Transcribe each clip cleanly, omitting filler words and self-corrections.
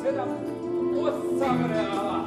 7, 8 reala.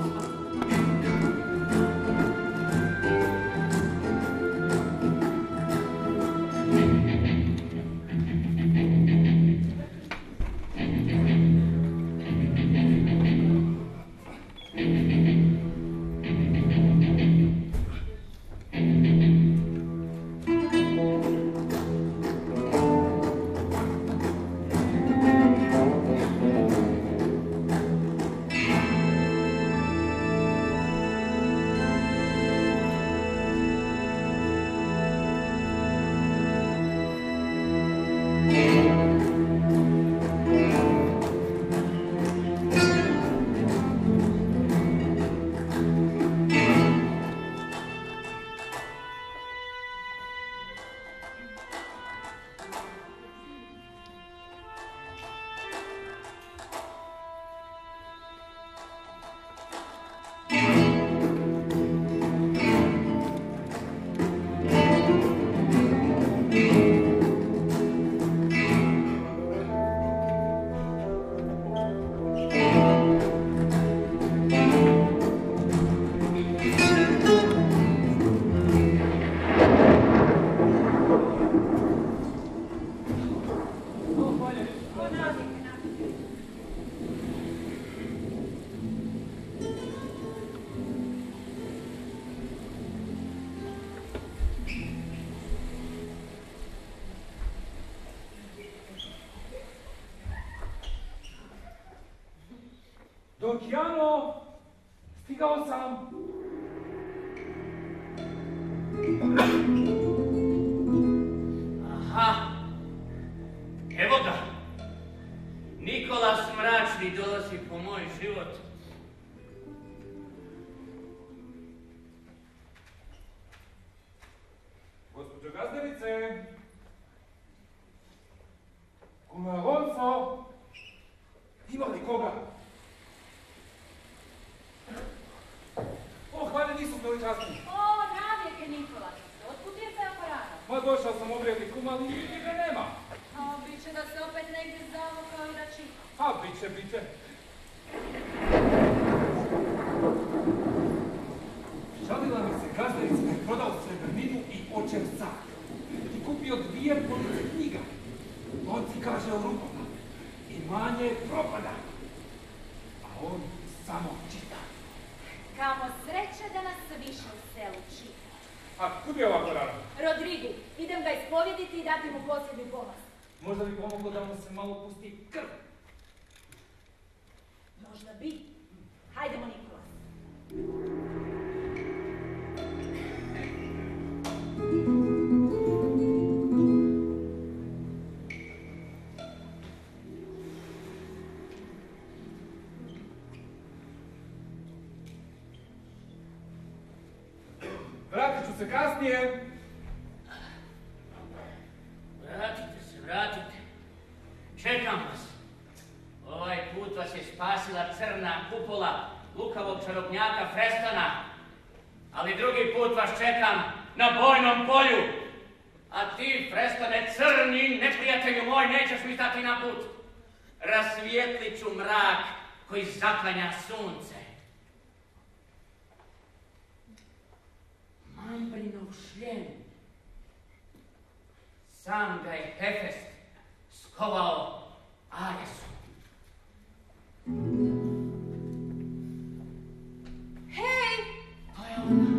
Dojano, stigao sam. Aha, evo ga. Nikolas Mračni dolazi po moj život. Gospođo gazdarice, kuma Alonso, ima li koga? O, hvala, nisu bili časni. O, navijeke Nikolas, otkud je taj aparat? Ma došao sam obrijeti kuma, ali njega nema. A, bit će da se opet negdje zavukao i da čita. A, bit će. Žalila mi se gazdarica da je prodao srebrninu i očev sak. I kupio 2 police knjiga. On ti kaže o rupama. Imanje propada. A on samo čita. Kamo sreće da nas se više u selu čita. A kud je ovako rano? Rodrigu, idem ga ispovjediti i dati mu posljednju pomoć. Možda bi pomoglo da mu se malo pusti krv. Možda bi. Hajdemo, Nikolas. Vratit ću se kasnije. Vratite. Čekam vas. Ovaj put vas je spasila crna kupola lukavog čarobnjaka Frestana. Ali drugi put vas čekam na bojnom polju. A ti, Frestane, crni neprijatelju moj, nećeš mi stati na put. Rasvijetlit ću mrak koji zaklanja sunce. Mambrinov šljem. Sam ga je Hefest skovao Aresu. Hej! To je ona.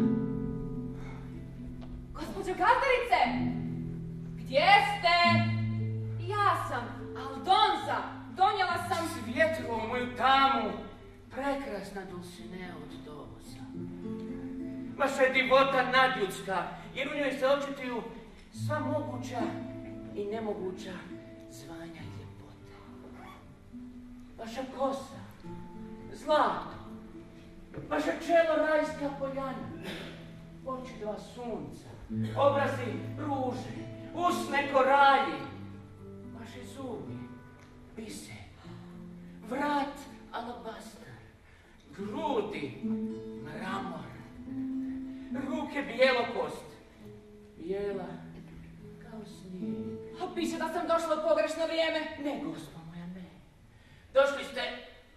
Gospođo gazdarice! Gdje ste? Ja sam, Aldonza. Donijela sam... Svjetlo u moju tamu. Prekrasna Dulcinea od Tobosa. Vaša je divota nadljudska, jer u njoj se očituju sva moguća i nemoguća zvanja i ljepote. Vaša kosa, zlato, vaša čelo rajska poljana, oči 2 sunca, obrazi ruže, usne koralji, vaše zubi, biser, vrat alabastar, grudi mramor, ruke bijelokost, bijela kao snijeg. A piše da sam došla u pogrešno vrijeme. Ne, gospa moja, ne. Došli ste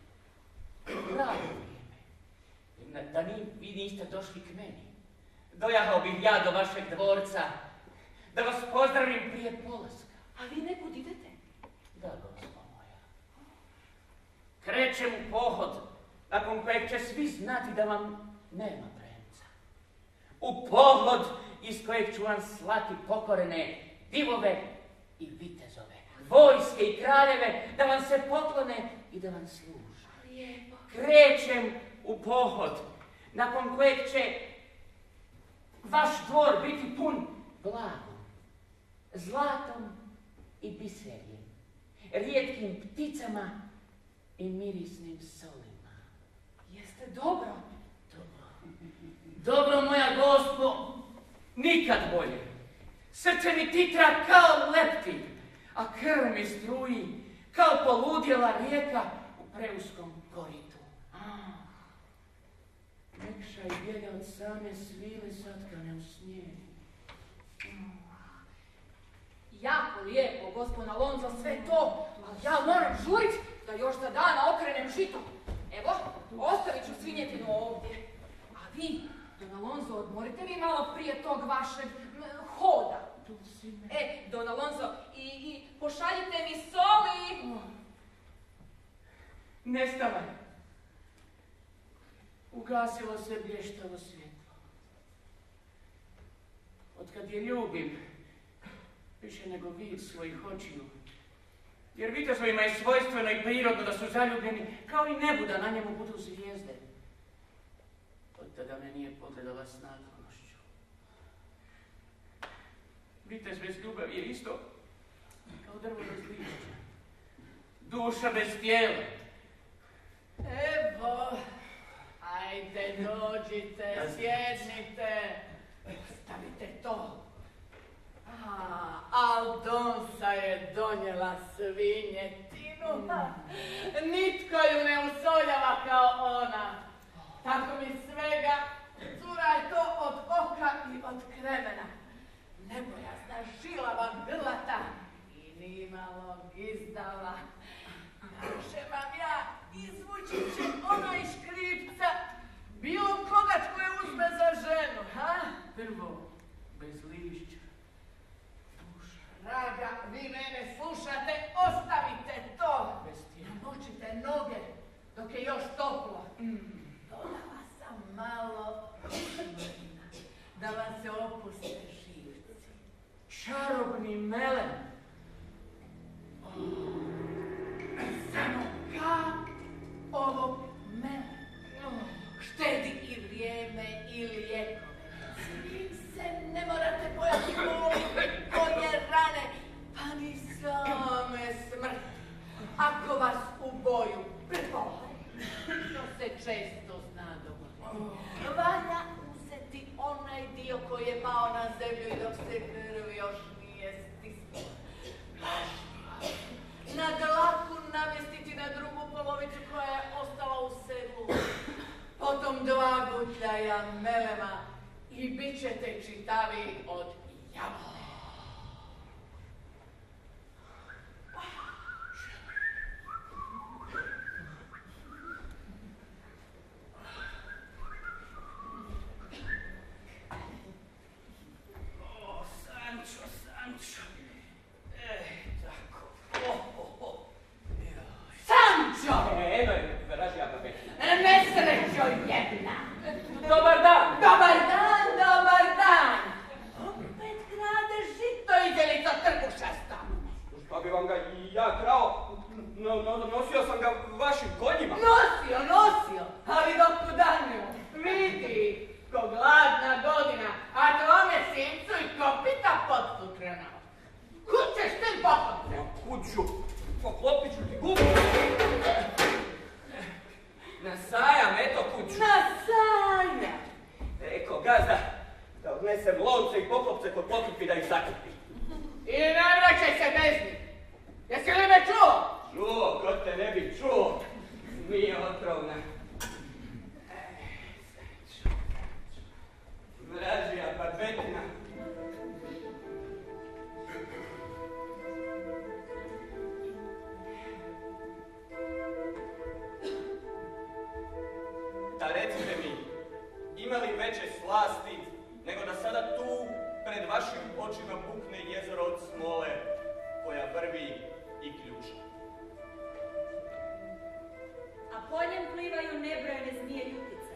Pravo vrijeme. Da vi niste došli k meni. Dojahao bih ja do vašeg dvorca, da vas pozdravim prije polaska. A vi nekud idete? Da, gospo moja. Krećem u pohod, nakon kojeg će svi znati da vam nema premca. U pohod iz kojeg ću vam slati pokorene divove i vitezove, vojske i kraljeve, da vam se poklone i da vam služe. Lijepo. Krećem u pohod, nakon kojeg će vaš dvor biti pun blagom, zlatom i biserjem, rijetkim pticama i mirisnim solima. Jeste dobro? Dobro, moja gospo, nikad bolje. Srce mi titra kao leptir, a krv mi struji kao poludjela rijeka u preuskom koritu. Mekša i bijega od same svile satkane u snijegu. Jako lijepo, gospodin Alonso, sve to, ali ja moram žurit da još za dana okrenem žito. Evo, ostavit ću svinjetinu ovdje. A vi, Don Alonso, odmorite vi malo prije tog vašeg hoda. Don Alonso, i pošaljite mi soli. Nestala je. Ugasilo se blještavo svjetlo. Otkad je ljubim, više nego vid svojih očiju. Jer vitezovima je svojstveno i prirodno da su zaljubljeni, kao i nebu da na njemu budu zvijezde. Od tada me nije pogledala s naklonošću. Vitez bez ljubavi je isto kao drvo bez lišća. Duša bez tijela. Evo, ajde dođite, sjednite, stavite to. Aldonsa je donijela svinjetinu. Nitko ju ne usoljava kao ona. Tako mi svega, cura je to od oka i od kremena. Nebojazna, žilava, grlata i nimalo gizdala. Kaže vam ja, izvući će ona iz škripca bilo koga tko je uzme za ženu, ha? Drvo bez lišća. Draga, vi mene slušate, ostavite to. Namočite noge dok je još toplo. Dodala sam malo rosmarina da vam se opuste živci. Čarobni melem. Samo kap ovog melena. Štedi i vrijeme i lijekove. Vi se ne morate bojati boli, konje rane, pa ni same smrti. Ako vas u boju prepohaju, to se često zna dogoditi. Valja uzeti onaj dio koji je pao na zemlju i dok se krv još nije stisnula. Na dlaku namjestiti na drugu polovicu koja je ostala u sedlu. Potom 2 gutljaja melema i bit ćete čitavi od jabole. Sančo. Tako. Sančo! Eno je, vražija papet. Nesrećo jedna! Dobar dan! Dobar dan, dobar dan! Opet krade žito iđelica trbušasta. Pa bi vam ga i ja krao, nosio sam ga vašim konjima. Nosio, ali dok danju. Vidi, ko gladna godina, a tome sincu i kopita potputrena. Kud ćeš ti poklopce? Kud ću? Poklopit ću ti gubu. Na sajam, eto kuću. Na sajam. Eko, gazda, da odnesem lovce i poklopce kod pokripi da ih zakupi. I ne vraćaj se bez njih. Jesi li me čuo? Čuo, ko te ne bi čuo. slasti, nego da sada tu pred vašim očima bukne jezero od smole koja vrvi i ključa. A po njem plivaju nebrojene zmije ljutice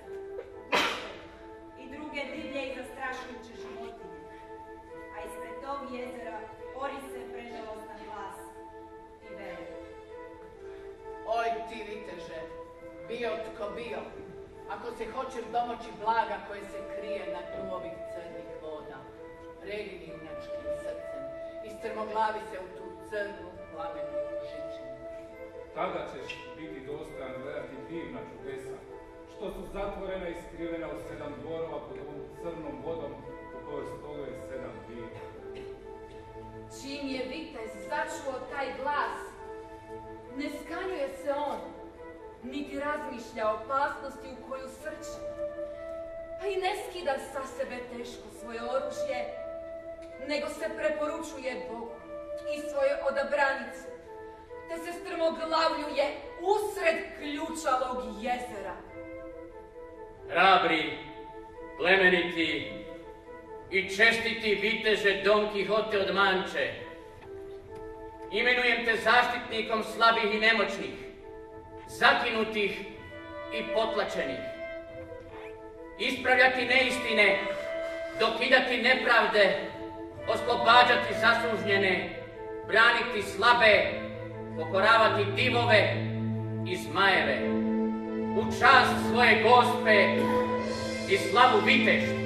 i druge divlje i zastrašujuće životinje, a ispred tog jezera ori se prežalostan glas i veli. Oj ti viteže, bio tko bio, ako se hoćeš domoći blaga koje se krije na dnu ovih crnih voda, redi junačkim srcem i strmoglavi se u tu crnu plamenu žičinu. Tada ćeš biti dostojan gledati divna čudesa, što su zatvorena i skrivena u 7 dvorova pod ovom crnom vodom u kojoj stoluje 7 vina. Čim je vitez začuo taj glas, ne skanjuje se on, niti razmišlja o opasnosti u koju srče, pa i ne skida sa sebe teško svoje oružje, nego se preporučuje Bogu i svoje odabranice, te se strmoglavljuje usred ključalog jezera. Hrabri, plemeniti i čestiti viteže Don Kihote od Manče, imenujem te zaštitnikom slabih i nemoćnih, zakinutih i potlačenih. Ispravljati neistine, dokidati nepravde, oslobađati zaslužnjene, braniti slabe, pokoravati divove i zmajeve, u čast svoje gospe i slavu viteštva.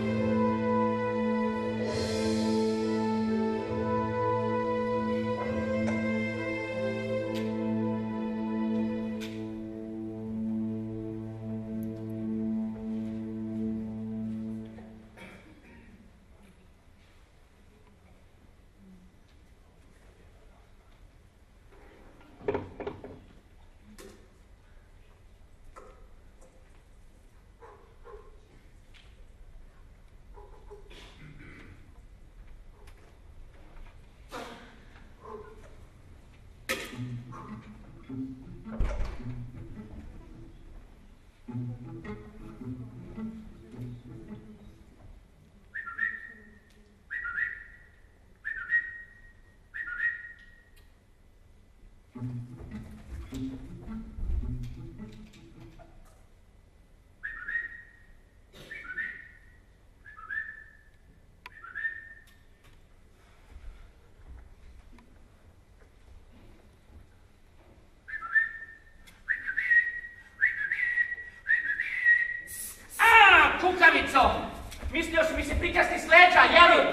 Kukavico, mislio si mi se prikasti s leđa, jeli?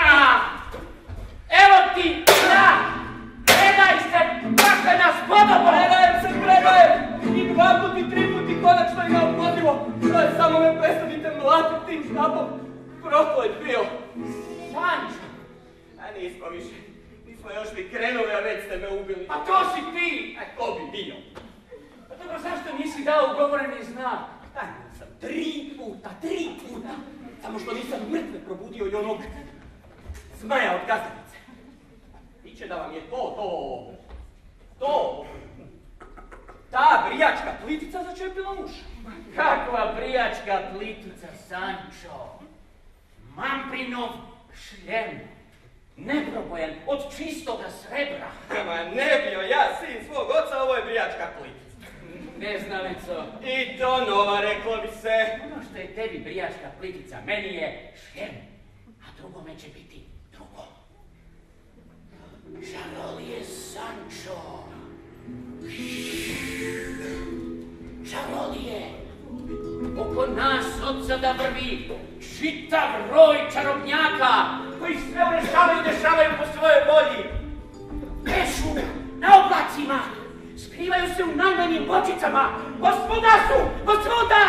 Evo ti, predaj se, kakve nas podobo! Predajem! I 2 puta i 3 puta i konačno je neophodljivo. Samo me prestanite mlatiti tim štapom. Proklet bio. Sančo! A nismo više. Nismo još ni krenuli, a već ste me ubili. Pa to si ti! A ko bi bio? Pa dobro, zašto nisi dao ugovoreni znak? Sam 3 puta. Samo što nisam mrtve probudio i onog zmaja od gazdanice. Biće da vam je to. Ta brijačka plitica začepila uša. Kakva brijačka plitica, Sančo! Mamprinov šljem, neprobojan, od čistoga srebra. Ma ne bio ja sin svog oca, ovo je brijačka plitica. Neznalico. I to nova, reklo bi se. Ono što je tebi brijačka plitica, meni je šljem, a drugome će biti drugo. Čarolije, Sančo! Čarolije! Oko nas od sada vrvi čitav roj čarobnjaka koji sve urešavaju i dešavaju po svojoj volji. Pešu na oblacima, skrivaju se u najmanjim bočicama, posvuda su, posvuda!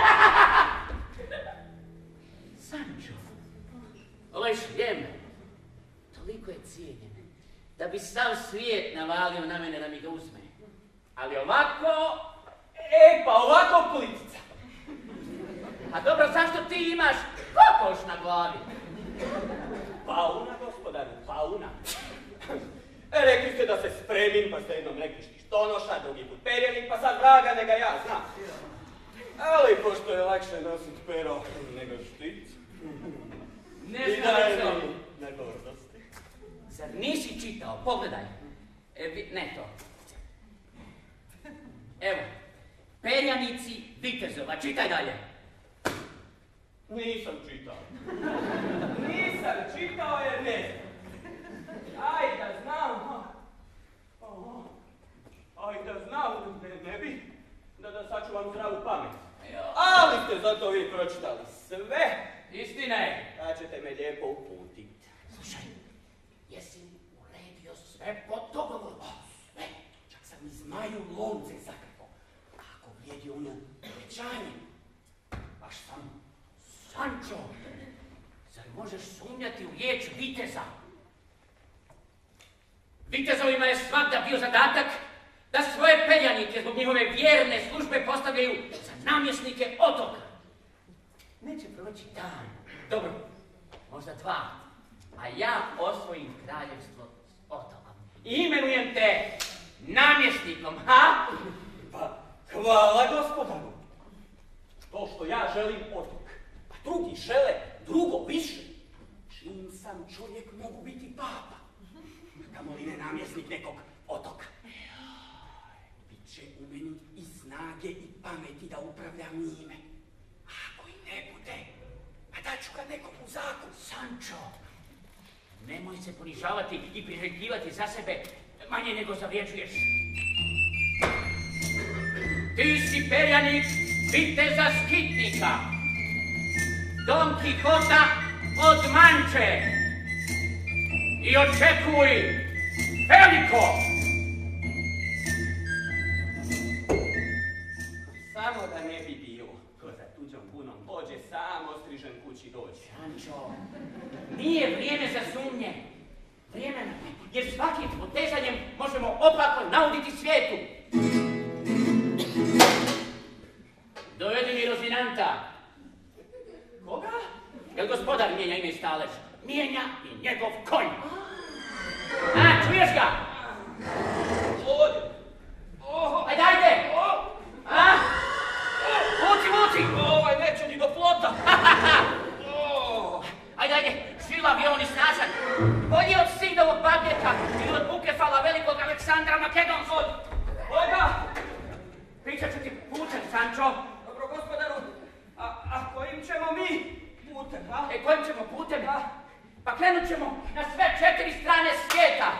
Sančo, ovaj šljem toliko je cijenjen da bi sav svijet navalio na mene da mi ga uzme. Ali ovako... Pa ovako plitica. A dobro, zašto ti imaš kokoš na glavi? Pauna, gospodaru, pauna. Rekli ste da se spremim, pa ste jednom rekli štištonoša, drugi put perjenik, pa sad vraga, nega ja znam. Ali pošto je lakše nosit pero nego štit, Neznalico. Na gordosti. Zar nisi čitao? Pogledaj. Ne to. Evo. Perjanici vitezova. Čitaj dalje. Nisam čitao. Nisam čitao jer ne znam. Aj da znam. Aj da znam, ne bi da sačuvam zdravu pamet. Ali ste zato vi pročitali sve. Istina je. Da ćete me lijepo uputiti. Slušaj, jesi uredio sve po dogovoru? Sve. Čak sam i zmaju lonce zakrpao. Kako vrijedi ono obećanje. Baš sam Sančo, zar možeš sumnjati u riječ viteza? Vitezovima je svakda bio zadatak da svoje perjanike zbog njihove vjerne službe postavljaju za namjesnike otoka. Neće proći dan, dobro, možda 2, a ja osvojim kraljevstvo s otokom. I imenujem te namjesnikom, ha? Pa, hvala gospodaru. To što ja želim otok, a drugi žele drugo više. Čim sam čovjek mogu biti papa. Kamo li ne namjesnik nekog otoka. Biće u meni i snage i pameti da upravljam njime. A ako i ne bude, a daću ga nekom u zakup. Sančo, nemoj se ponižavati i priželjkivati za sebe manje nego zavređuješ. Ti si perjanik viteza Skitnika, Don Kihota od Manče i očekuj veliko! Samo da ne bi bilo ko za tuđom bunom pođe, sam ostrižen kući dođe. Sančo, nije vrijeme za sumnje. Vrijeme nam je, jer svakim potezanjem možemo opako nauditi svijetu. Dovedi mi Rozinanta. Koga? Jel gospodar mijenja ime i stalež? Mijenja i njegov konj. A, čuješ ga? Ovdje. Ajde, ajde! A? Vuci! Ovaj neće ni do flota. Ajde, žilav je on i snažan. Bolji od Sidovog Babjeka ili od Bukefala velikog Aleksandra Makedonskog. Koga? Pričat ću ti putem, Sančo. Dobro, gospodaru, a kojim ćemo mi putem, a? Kojim ćemo putem? Pa krenut ćemo na sve 4 strane svijeta.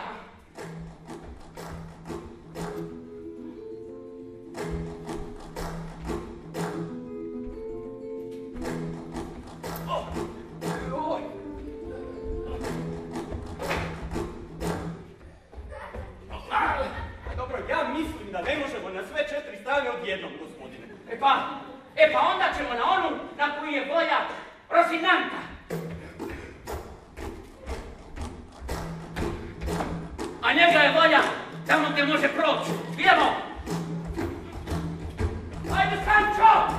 Dobro, ja mislim da ne možemo na sve 4 strane odjednom, gospodine. Pa onda ćemo na onu na koju je volja Rozinanta. A njega je volja tamo gdje može proći. Idemo! Ajde, Sančo!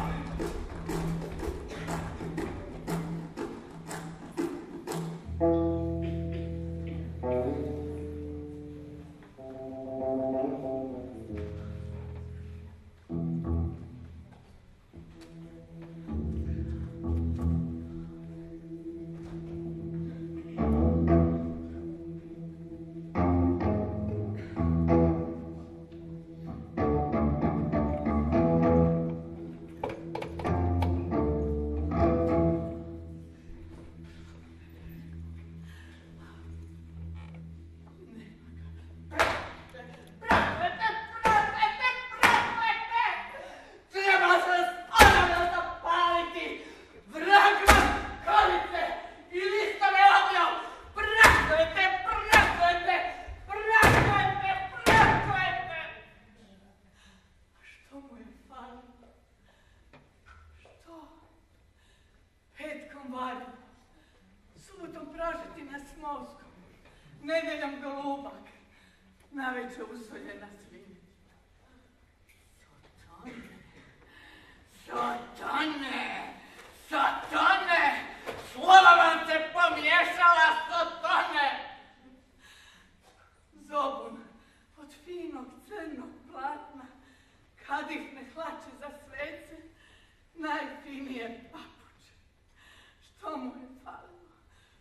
Nedeljom golubak, navečer usoljena svinja. Sotone! Slova vam se pomiješala, Sotone! Zobun od finog crnog platna, kadifne hlače za svece, najfinije papuče. Što mu je falilo?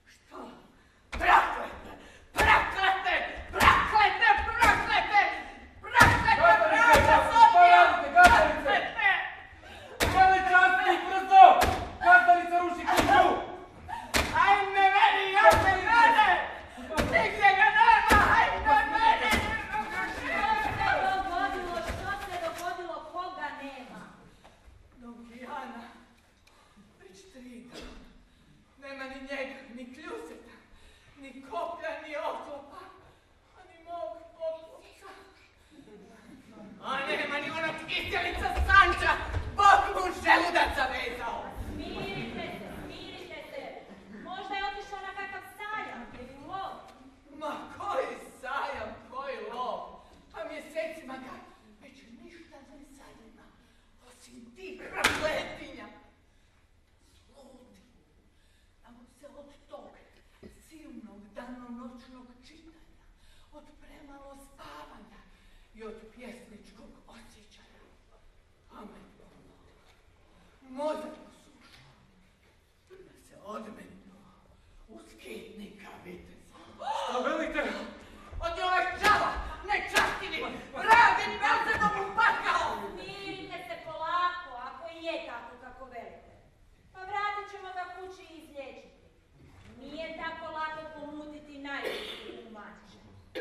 Kiselica Sanča, Bog mu želudac zavezao. Smirite se. Možda je otišla na kakav sajam ili lov. Ma koji sajam, koji lov. Pa mjesecima ga već ništa ne zanima, osim tih prokletinja. Sluti, da mu se od tog silnog danonoćnog čitanja, od premalo spavanja i od pjesničkog osjećaja pamet pomogla, mozak osušao, da se odmetnu u skitnika viteza. Što velite? Od njoj ovaj čava, nečastini, radi Belzebom upakao! Smirite se polako, ako i je tako kako velite. Pa vratit ćemo ga kući i izliječiti. Nije tako lako pomutiti najbolji u mače.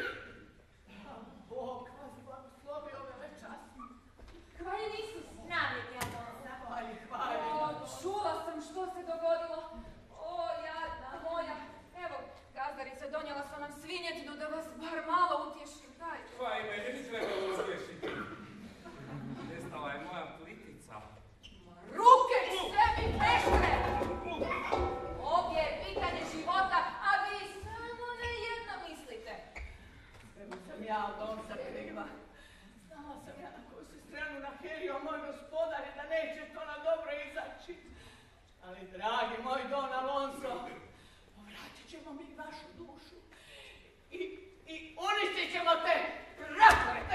Bog vas blagoslovi ove večasne. Hvaljen Isus. Navijek ja dosta. Hvali. Čula sam što se dogodilo. O, jadna moja. Evo, gazdarica, donijela sam nam svinjetinu da vas bar malo utješim. Dajte. Pa i meni bi trebalo utješiti. Nestala je moja plitica. Ruke k sebi, peštre! Ovdje je pitanje života, a vi samo na jedno mislite. Evo sam ja od ovca prigla. Znala sam ja na koju se stranu nahelio moj gospodar i da neće to na dobro izaći. Ali, dragi moj Don Alonso, povratit ćemo mi vašu dušu. I uništit ćemo te proklete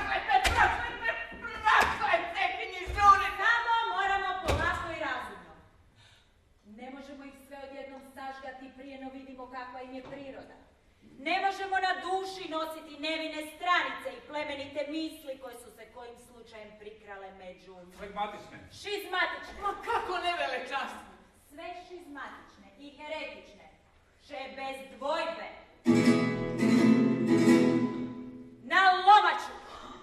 knjižure! Samo moramo polako i razumno. Ne možemo ih sve odjednom sažgati prije no vidimo kakva im je priroda. Ne možemo na duši nositi nevine stranice i plemenite misli koje su se kojim slučajem prikrale među... Flegmatične. Šizmatične. Ma kako ne velečasno! Sve šizmatične i heretične će bez dvojbe na lomaču.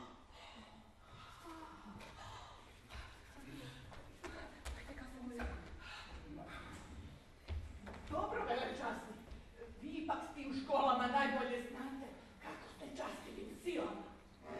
Dobro, velečasni. Vi ipak s tim školama najbolje znate kako ste častili silama.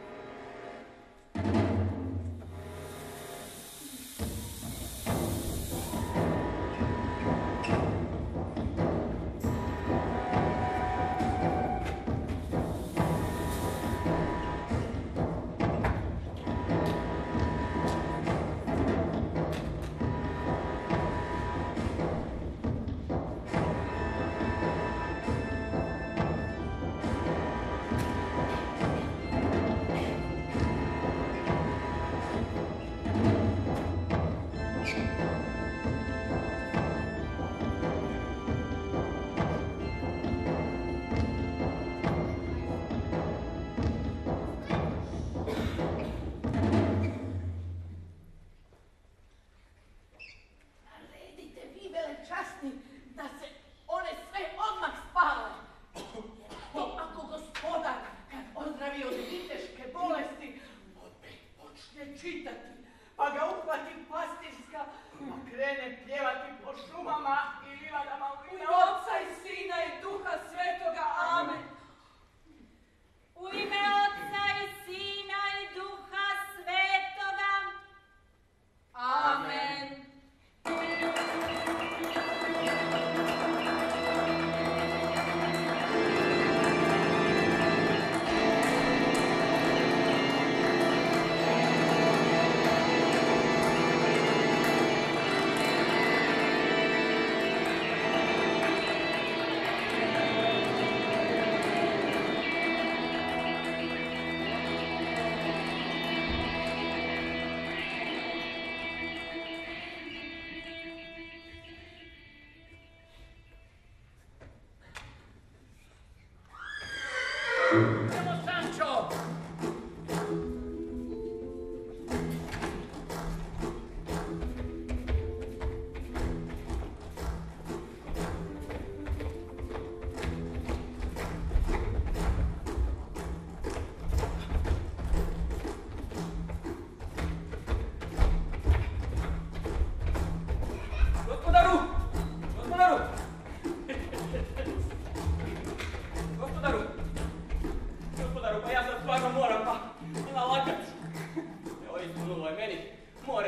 Naredite vi, velečasni, da se one sve odmah spale. To ako gospodar, kad ozdravi od viteške bolesti, opet počne čitati, pa ga uhvati pastirska, pa krene pjevati po šumama i livadama u ime Otca i Sina i Duha Svetoga. Amen. U ime Otca i Sina i Duha Svetoga. Amen.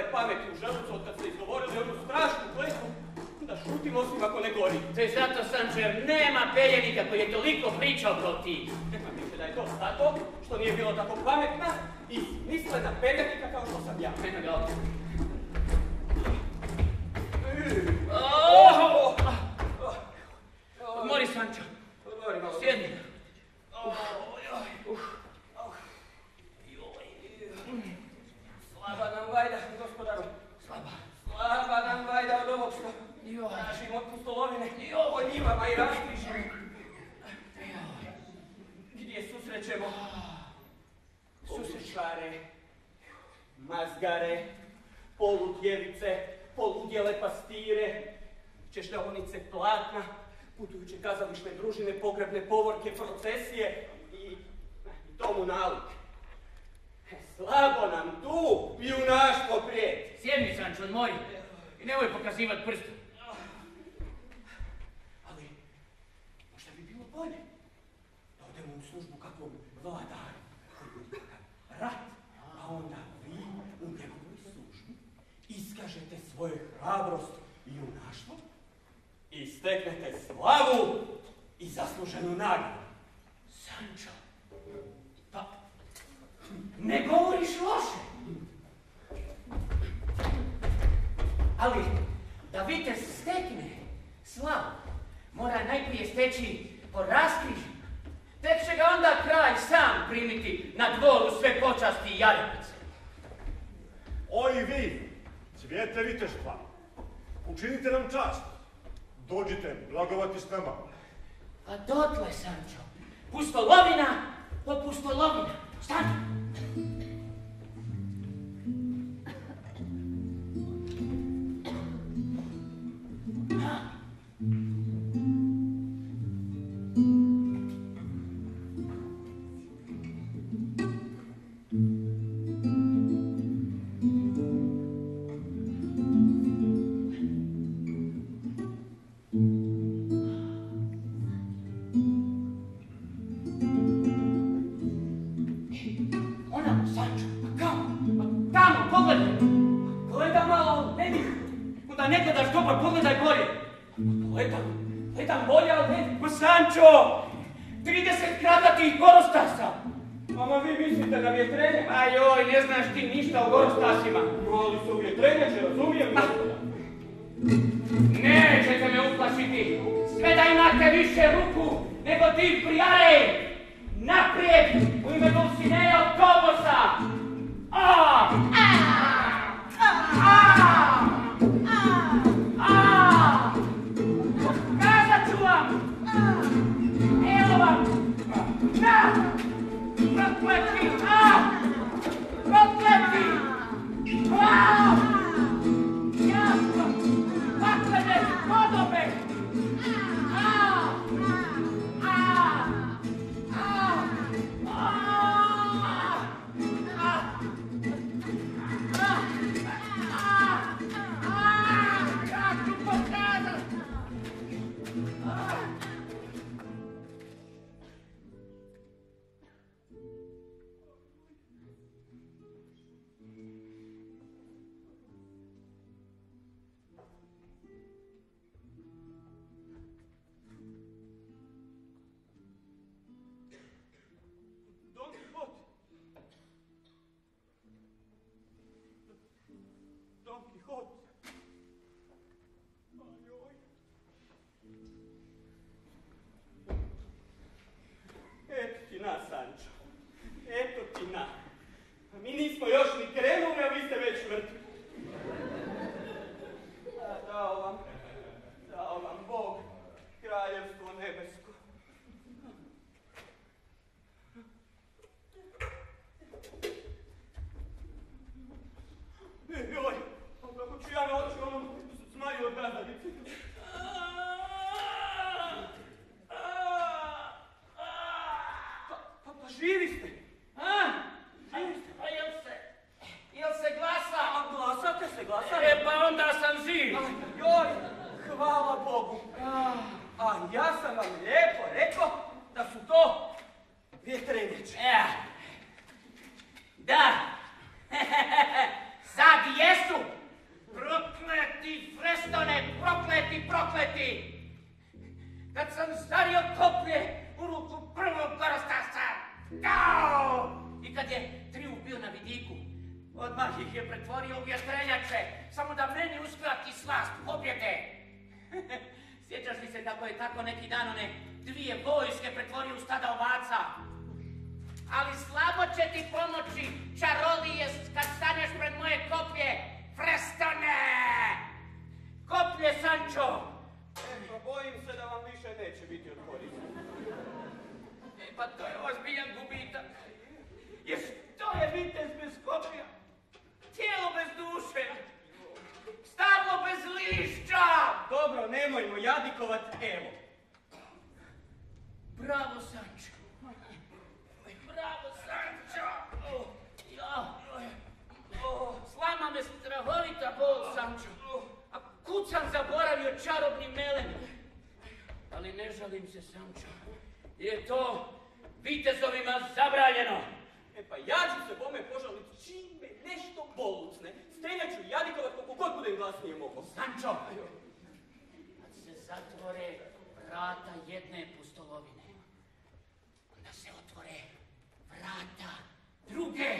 pameti u želucu od kad ste izgovorili onu strašnu kletvu, da šutim osim ako ne gori. To je zato, Sančo, jer nema peljenika koji je toliko pričao kao ti. Mislite da je to zato što nije bilo tako pametna i smislena peljenika kao što sam ja. Eno ga ovdje. Odmori, Sančo. Odmori malo. Sjedni. Slaba nam vajda, gospodaru. Slaba nam vajda od ovog što tražimo od pustolovine. O njivama i raskrižimo. Gdje susrećemo susrečare, mazgare, poludjevice, poludjele pastire, češljavonice platna, putujuće kazališne družine, pogrebne povorke, procesije i tomu nalik. Slabo nam tu junaštvo prijeti. Sjedni, Sančo, odmori. I nemoj pokazivati prstom. Ali, možda bi bilo bolje da odemo u službu kakvom vladaru, koji bude kakav rat, a onda vi u njegovoj službi iskažete svoju hrabrost i junaštvo i steknete slavu i zasluženu nagradu. Sančo, pa ne govoriš loše. Ali da vitez stekne slavu, mora najprije steći po raskrižjima. Tek će ga onda kralj sam primiti na dvoru sve počasti i jarepice. O i vi, cvijete viteštva, učinite nam čast. Dođite blagovati s nama. A dotle, Sančo, pustolovina po pustolovina. Stani! Gledam bolje, ali ne. Ma Sančo, 30 kratatih gorostasa. Mama, vi mislite na vjetrenje? A joj, ne znaš ti ništa o gorostasima. Ali su vjetrenjače, razumijem, gospoda. Nećete me uplašiti. Sve da imate više ruku nego ti prijare. Naprijed, u ime Dulcineja od Tobosa. Kazat ću vam. Evo vam. Na! Prokleti! Prokleti! Jasno! Paklene podobe! Jak ću pokazat? Don Quixote. Don Quixote. Ajoj. Eto ti na, Sančo. Eto ti na. Mi nismo još ni krenuli, a vi ste već mrtvi. Dao vam Bog kraljevstvo nebesko. Joj, kako ću ja naći onom zmaju od gazalice. Pa živi ste. Živi ste. A jel se glasa? A glasate se, glasate? Pa onda sam živ. Joj, hvala Bogu. A ja sam vam lijepo rekao da su to vjetrenjače. Da. Sad jesu. Odmah ih je pretvorio u vjetrenjače, samo da meni uskrati slast pobjede. Sjećaš li se kako je tako neki dan one 2 vojske pretvorio u stada ovaca? Ali slabo će ti pomoći, čarolije, kad staneš pred moje koplje. Frestone! Koplje, Sančo! Pa bojim se da vam više neće biti od koristi. Pa to je ozbiljan gubitak. Jer što je vitez bez koplja? Tijelo bez duše. Stablo bez lišća. Dobro, nemojmo jadikovat, evo. Bravo, Sančo. Bravo, Sančo. Slama me strahovita bol, Sančo. A kud sam zaboravio čarobni melem? Ali ne žalim se, Sančo. Je to vitezovima zabranjeno. Pa ja ću se bome požaliti čim me nešto bolucne. Stenja ću jadikovat koliko god budem glasnije mogo. Sančo, kad se zatvore vrata jedne pustolovine, onda se otvore vrata druge.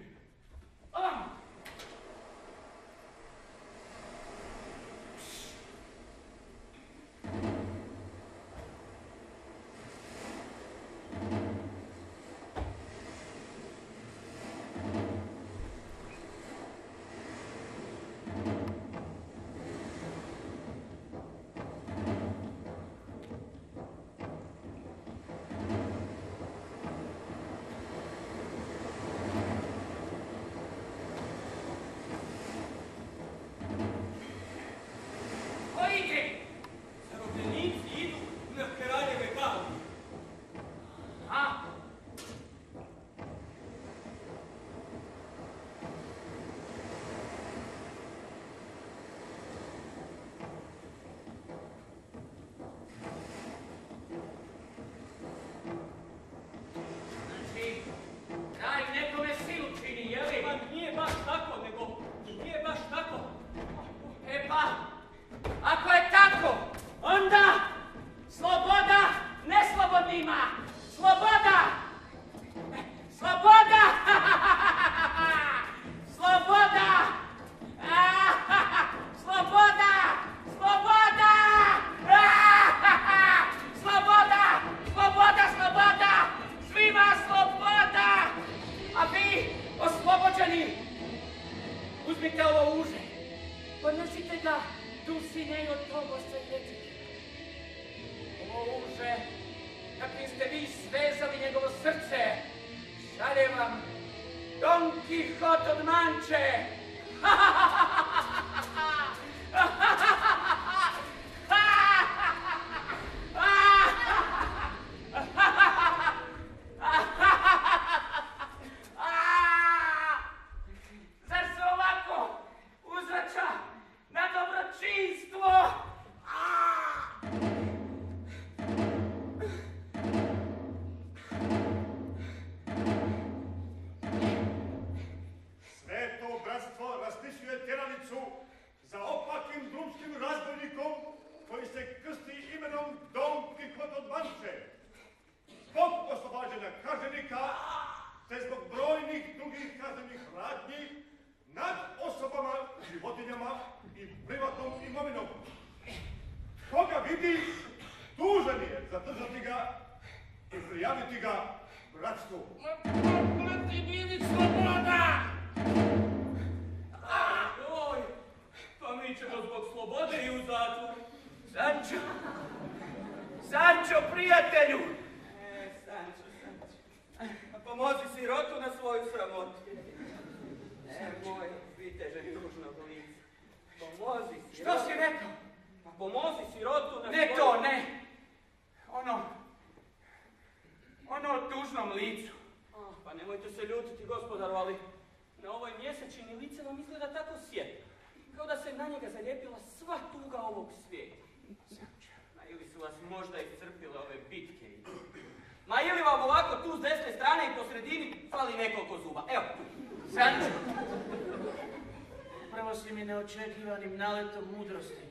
Neočekivanim naletom mudrosti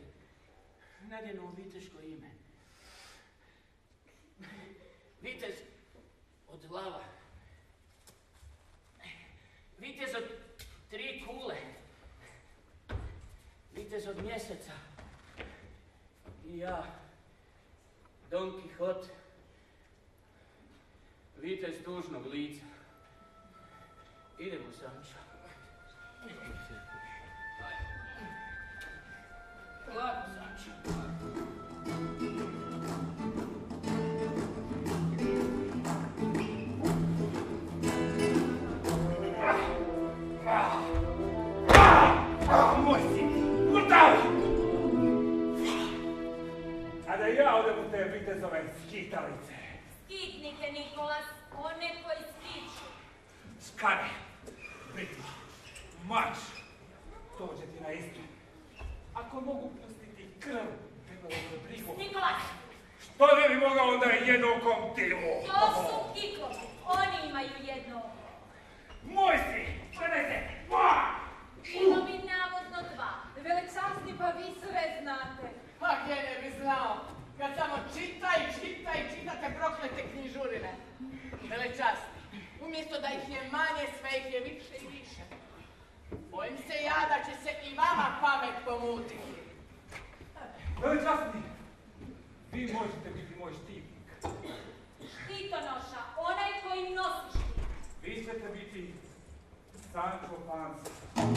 nadjenu u viteško ime. Vitez od lava. Vitez od 3 vitez od mjeseca. I ja, Don Quixote, vitez tužnog lica. Idemo, Sancho. Lako, Sancho. Moj sin, mrtav! A da ja odem u te vitezove skitalice. Skitnike, Nikolas, one koji skiču. Skare, briti, mač, dođe ti na istu. Ako mogu pustiti krv, trebalo bi brigu. Nikolas! Što ne bi mogao onda jednokom tilu? To su kikovi, oni imaju jedno oko. Moj si, gledajte, pa! Bilo bi navodno dva. Velečasni, pa vi sve znate. Pa gdje ne bi znao, kad samo čitate proklete knjižurine. Velečasni, umjesto da ih je manje, sve ih je više i više. Bojim se ja da će se i vama pamet pomutiti. Velečasni, vi možete biti moj štitnik. Štitonoša, onaj koji nosi štit. Vi ćete biti Sancho Panza.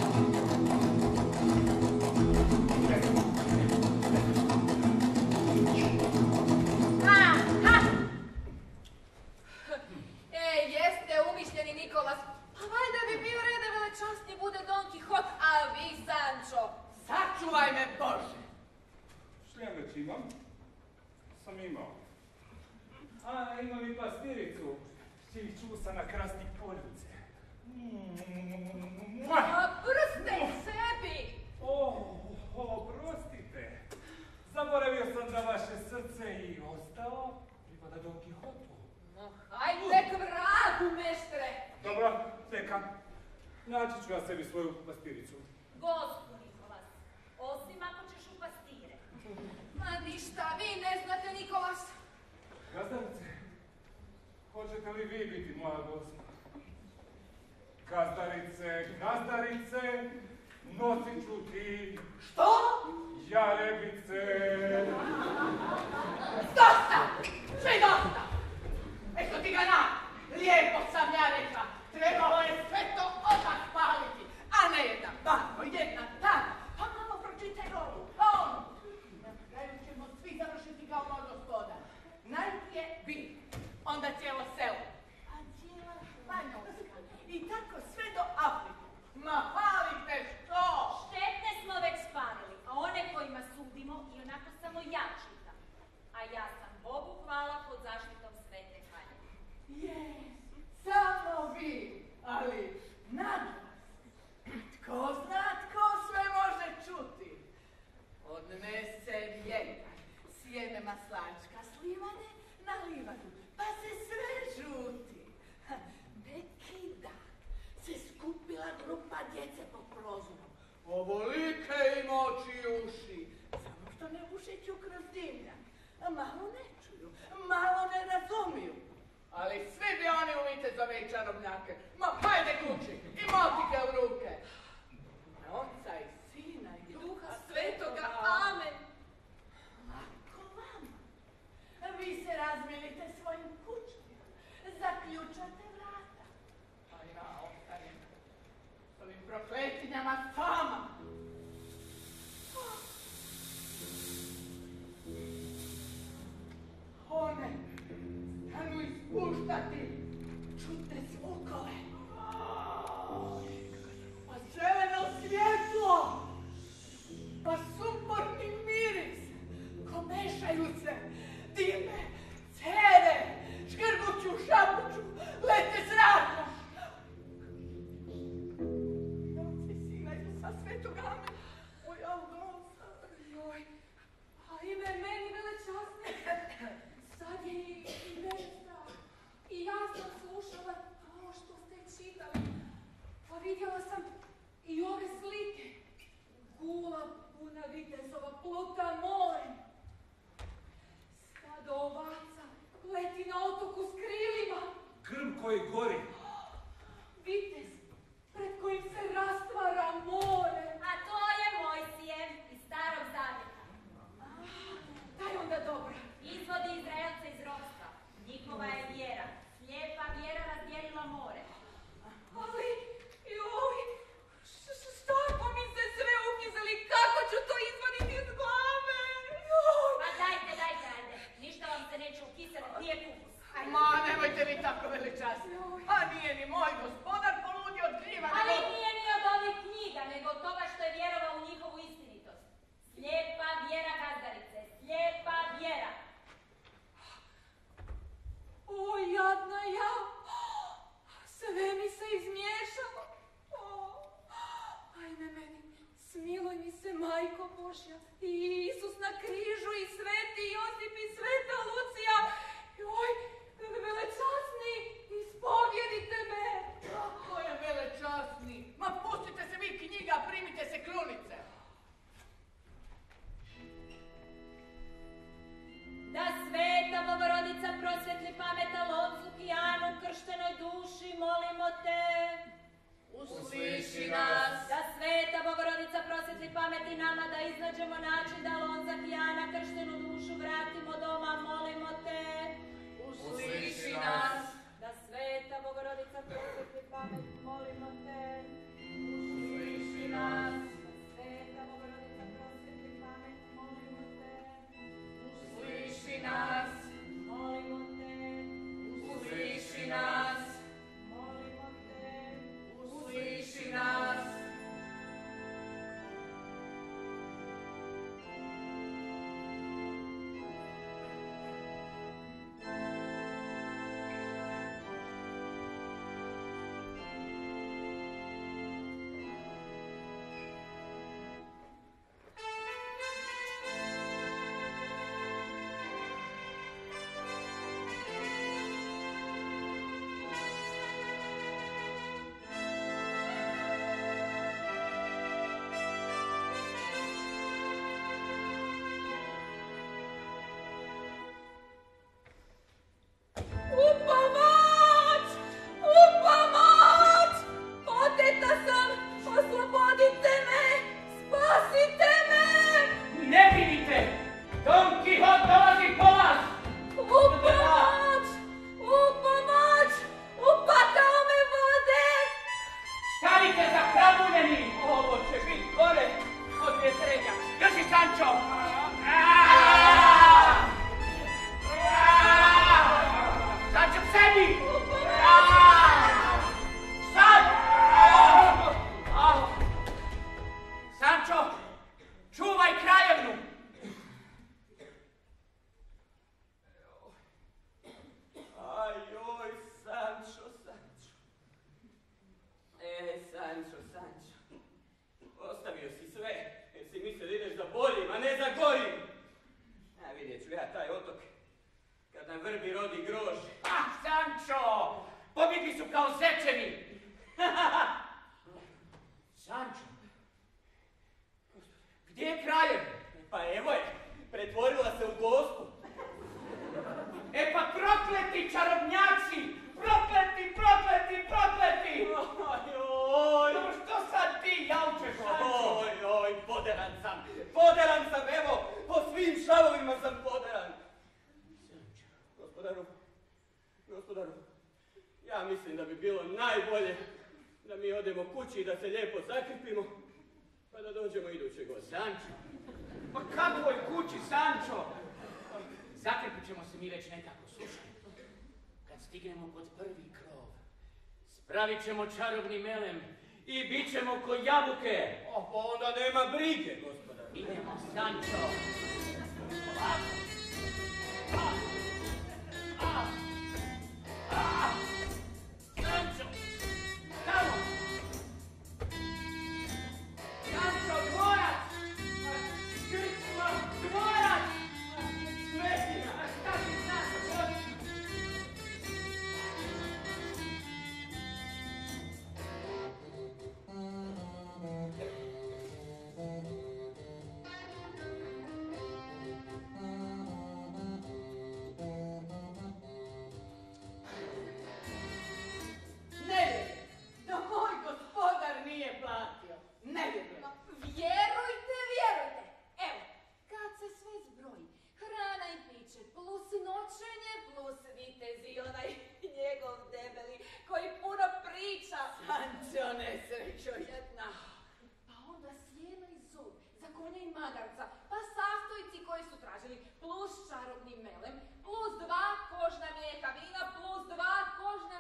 Jeste umišljeni, Nikolas. Pa valjda bi bio red da velečasni bude Don Quixote, a vi Sancho. Sačuvaj me, Bože! Šljam već imam. Sam imao. A imam i pastiricu, čih čusa na krasnih poljuce. A prste sebi! Oprostite. Zaboravio sam da vaše srce i ostao pripada Don Quixotu. Hajde k vratu, meštre! Dobro, čekam. Naći ću ja sebi svoju pastiricu. Gospu, Nikolas, osim ako ćeš u pastire. Ma ništa, vi ne znate, Nikolas. Gazdarice, hoćete li vi biti moja gospa? Gazdarice, nosit ću ti... Što? Jarebice. Dosta! Sve dosta! Eto ti ga na! Lijepo sam ja rekla! Trebalo je sve to odmah paliti, a ne jedna bako, jedna tada, pa malo pročitaj ovu, pa onu. Na kraju ćemo svi završiti kao moj gospodar. Najprije vi, onda cijelo selo, a cijela Španjolska i tako sve do Afrike. Ma palite što? Štetne smo već spalili, a one kojima sudimo i onako samo ja čitam. A ja sam Bogu hvala pod zaštitom Svete Hanje. Samo vi, ali naglas. Tko zna tko sve može čuti? Odnese vjetar, sjeme maslačka slivane na livadu, pa se sve žuti. Neki dan se skupila grupa djece po prozoru. Ovolike im oči i uši, samo što ne ušiću kroz dimnjak. Malo ne čuju, malo ne razumiju. Ali svi bi oni u vitezove i čarobnjake. Ma hajde kući i motike u ruke. Oca i Sina i Duha Svetoga. Amen. Lako vama. Vi se razmilite svojim kućima. Zaključate vrata. A ja ostajem s ovim prokletinjama sama. One stanu ispuštati čudne zvukove. Pa zeleno svjetlo, pa sumporni miris, komešaju se, dime, cere, škrguću, šapuću, lete zrakom. Oca i Sina i Duha Svetoga, amen. Oj, Alonsa. Joj, a ime meni velečasni. Sad je i meni strah. I ja sam slušala ovo što ste čitali. Pa vidjela sam i ove slike. Gula puna vitezova pluta morem. Stado ovaca leti na otoku s krilima. Grm koji gori. vitez pred kojim se rastvara more. A to je Mojsijev iz Božja, i Isus na križu, i sveti Josip, i sveta Lucija. Joj, velečasni, ispovjedite me. Kako je velečasni? Ma pustite se vi knjiga, primite se krunice. Da sveta Bogorodica prosvetli pamet Alonzu Kijanu, krštenoj duši, molimo te. Usliši nas. Da sveta Bogorodica prosvetli pamet i nama, da iznađemo način da Alonza Kijana, krštenu dušu, vratimo doma, molimo te. Usliši nas. Da sveta Bogorodica prosvetli pamet, molimo te. Usliši nas. Da sveta Bogorodica prosvetli pamet, molimo te. Usliši nas. Molimo te. Usliši nas. Molimo te. Usliši nas. Spravit ćemo čarobni melem i bit ćemo ko jabuke. Pa onda nema brige, gospodar. Idemo, Sančo. Ovako. Sančo, tamo. Sančo, dvorac. Grčma, dvorac. Svetina, šta ti Sančo?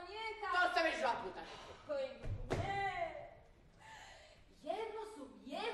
Jedno su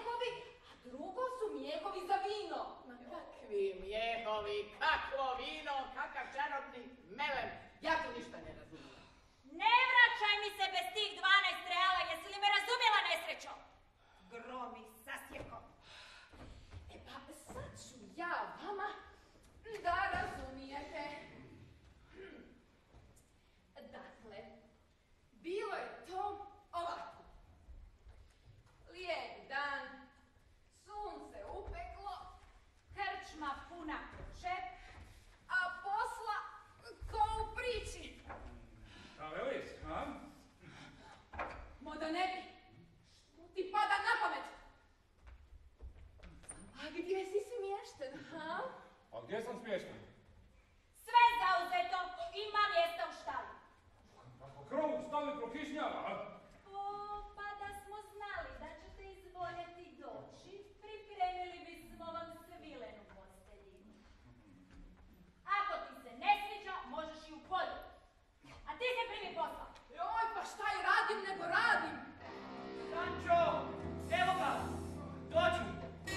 gdje sam smješten? Sve zauzeto, ima mjesta u štali. Kako krovu stavi prokišnjava, a? O, pa da smo znali da ćete izvoljeti doći, pripremili bismo vam svilenu posteljinu. Ako ti se ne sviđa, možeš i u polju. A ti se primi posla. Joj, pa šta i radim nego radim? Sančo, evo ga, dođi.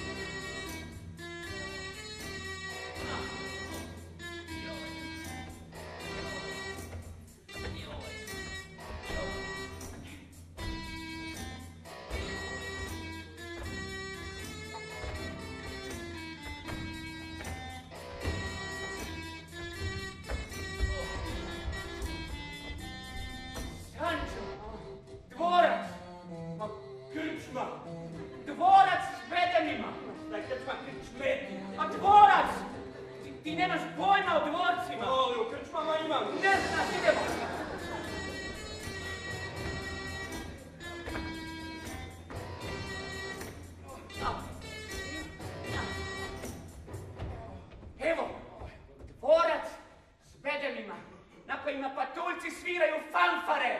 Dvorac! Ma krčma! Dvorac s bedenima! Daj krčma krčme! A dvorac! Ti nemaš pojma o dvorcima! Ali u krčmama imam. Ne znaš, idemo! Evo, dvorac s bedenima, na kojima patuljci sviraju fanfare!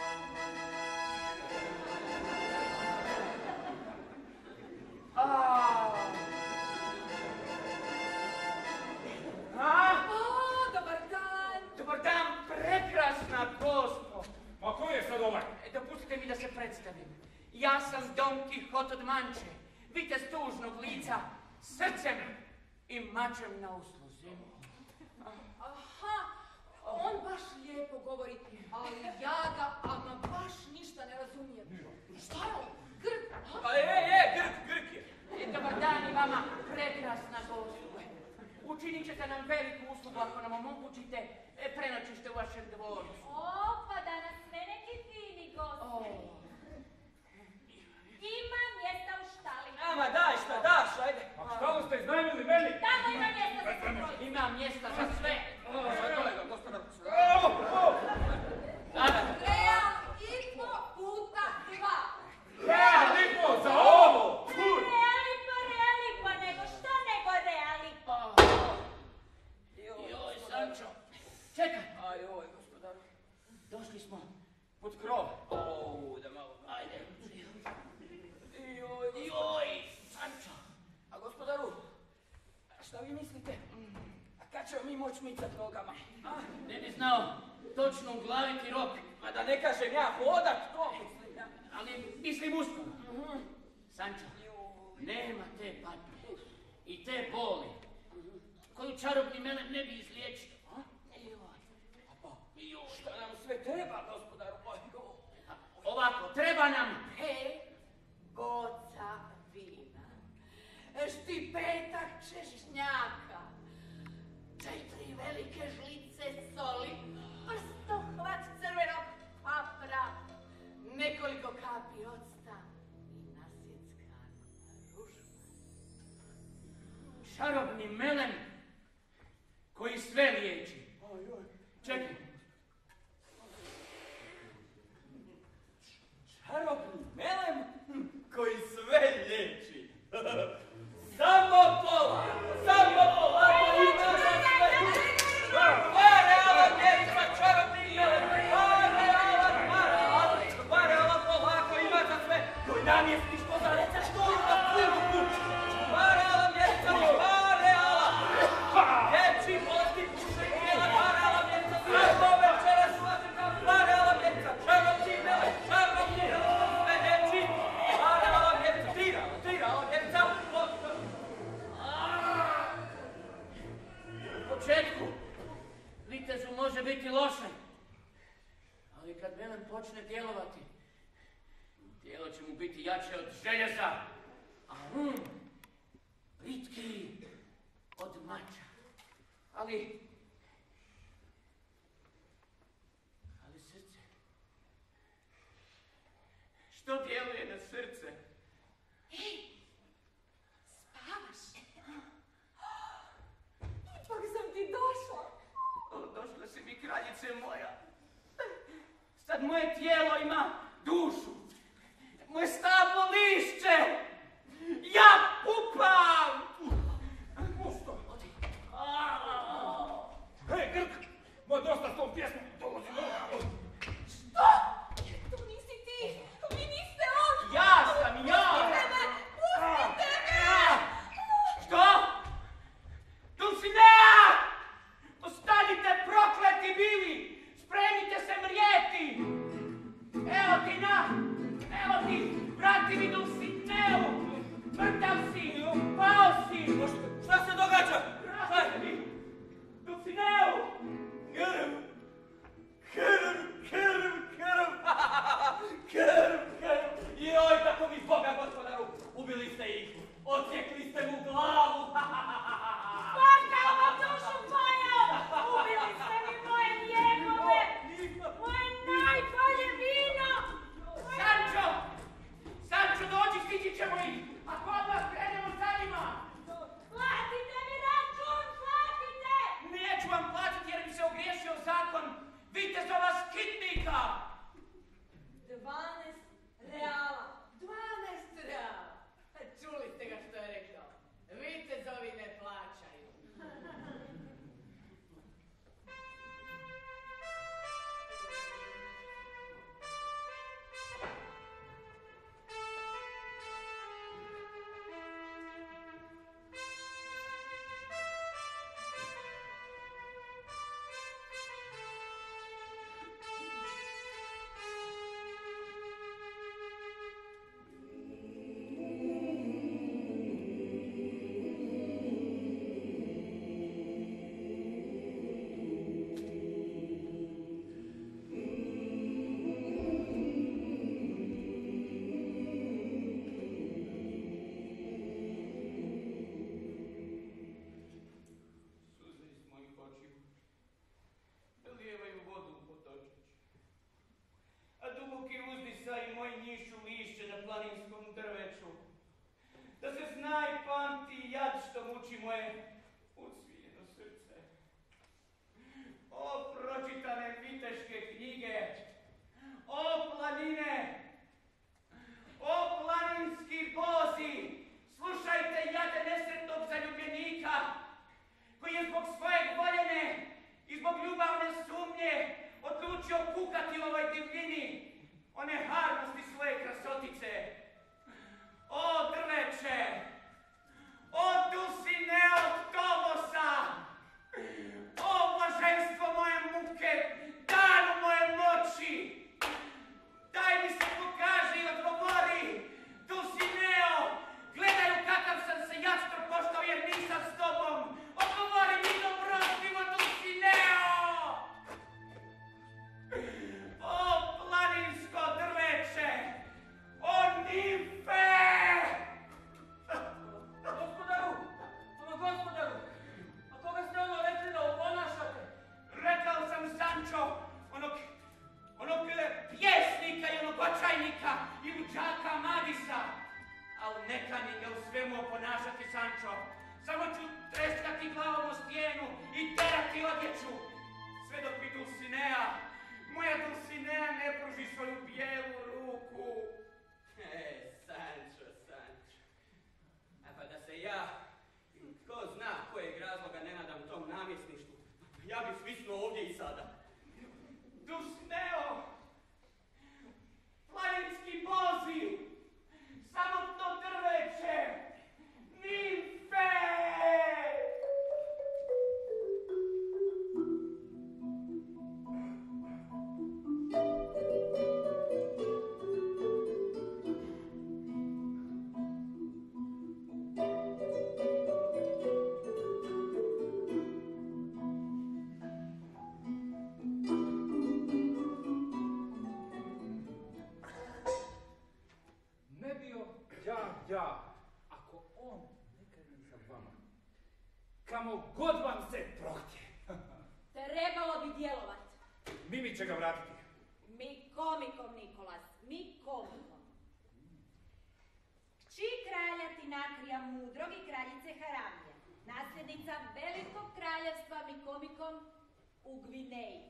Dobar dan! Dobar dan, prekrasna gospo! Pa ko je sad ovaj? Dopustite mi da se predstavim. Ja sam Don Quixote od Manče, vitez tužnog lica, srcem i mačem na usluzi. Aha, on baš lijepo govori, ali ja ga ama baš ništa ne razumijem. Šta je on? Grk? Pa Grk je. Dobar dan i vama, prekrasna gospo. Učinit ćete nam veliku uslugu ako nam omogućite prenoćište u vašem dvorcu. O, pa danas sve neki fini gosti. Ima mjesta u štali. Ama daj šta daš, ajde. A štalu ste iznajmili meni? Tamo ima mjesta za sve trojice. Ima mjesta za sve. Kolega, gospodar. Real i po puta 2. Realipo za ovo! Realipo, nego što nego realipo. Joj, Sančo, čekaj. Ajoj, gospodaru. Došli smo pod krov. Da malo. Ajde. Joj, Sančo. A gospodaru, šta vi mislite? A kad ćemo mi moći micat nogama? Ne bi znao točno uglaviti rok, A da ne kažem ja hodat, to mislim ja. ali mislim uskoro. Sančo, nema te patnje i te boli koju čarobni melem ne bi izliječio. Šta nam sve treba, gospodaru? Ovako, treba nam Boca vina, štipetak češnjaka, 4 velike žlice soli, prstohvat crvenog papra, nekoliko kapi octa i nasjeckana ruža. čarobni melem koji sve liječi. Čekaj. Čarobni melem koji sve liječi. Samo pola, ako ima za sve. Pareala djeca, čarobni melem, pareala pola, ako ima za sve. Koji namjestiš ko za receš kurva punu kuću. Pareala djeca, pareala. Dječji bolesti puše i jela, pareala djeca, sve do večera svačeka, pareala djeca, čarobni melem, čarobni melem. U početku vitezu može biti loše, ali kad melem počne djelovati, tijelo će mu biti jače od željeza, a plitki od mača. Ali srce, što djeluje na srce? Spavaš? Ipak sam ti došla. Došla si mi, kraljice moja. Sad moje tijelo ima dušu. Moje stablo lišće. Ja pupam. Pusto. A, Tako mi zboga, gospodaru, ubili ste ih, odsjekli ste mu glavu. Pakao dušu moja! Ubili ste mi moje njegove! Moje najbolje vino! Sančo! Sančo, dođi, stići ćemo ih! Ako od vas krenemo za njima! Platite mi račun, platite! Neću vam platiti jer mi se ogriješio zakon vitezova skitnika! 12 reala. 12 reala. Čuli ste ga što je rekao. Vitezovi ne plaćaju. I moj njišu lišće na planinskom drveću. Da se zna i pamti jad što muči moje ucviljeno srce. O pročitane viteške knjige, o planine, o planinski bozi, slušajte jade nesretnog zaljubljenika, koji je zbog svoje voljene i zbog ljubavne sumnje odlučio kukati u ovoj divljini, one harnosti svoje krasotice. O drveće, o dusine od Tomosa, o blaženstvo moje muke, danu moje moći, daj mi se pokaži i odgovori, Dulcineo, gledaju kakav sam se jastro poštao jer nisam s tobom, odgovori mi dobrostivo, Dulcineo! O planinsko drveće! O nimfe! Gospodaru, a koga ste ono rekli da oponašate? Rekao sam Sančo, onog pjesnika i onog očajnika i luđaka Madisa. Al neka mi ga u svemu oponašati, Sančo. Samo ću treskati glavom o stijenu i terati odjeću. Sve dok mi Dulcinea, moja Dulcinea ne pruži svoju bijelu ruku. Sančo. A pa da se ja, tko zna kojeg razloga ne nadam tom namjesništvu, ja bi svisnuo ovdje i sada. Dulcineo! Planinski bozi! Samotno drveće! Nimfe! Ne bio ja, ako on ne krene za vama. Kamo god vam se prohtje. Trebalo bi djelovat. Mimi će ga vratiti. Mi komikom, Nikolas, mi komikom. Kći kralja Tinakrija mudrog i kraljice Haramije, nasljednica velikog kraljevstva Mikomikom u Gvineji.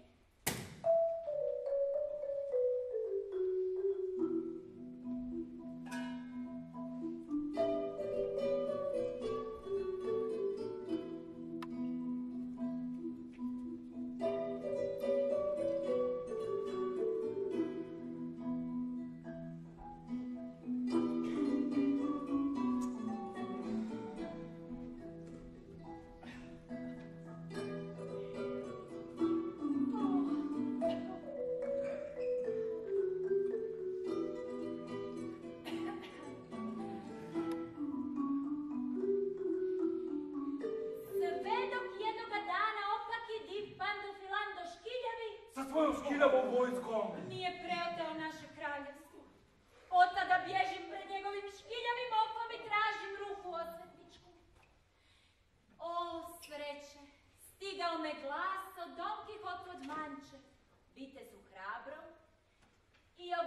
Sa svojom škiljavom vojskom. Nije preoteo naše kraljevstvo. Od tada bježim pred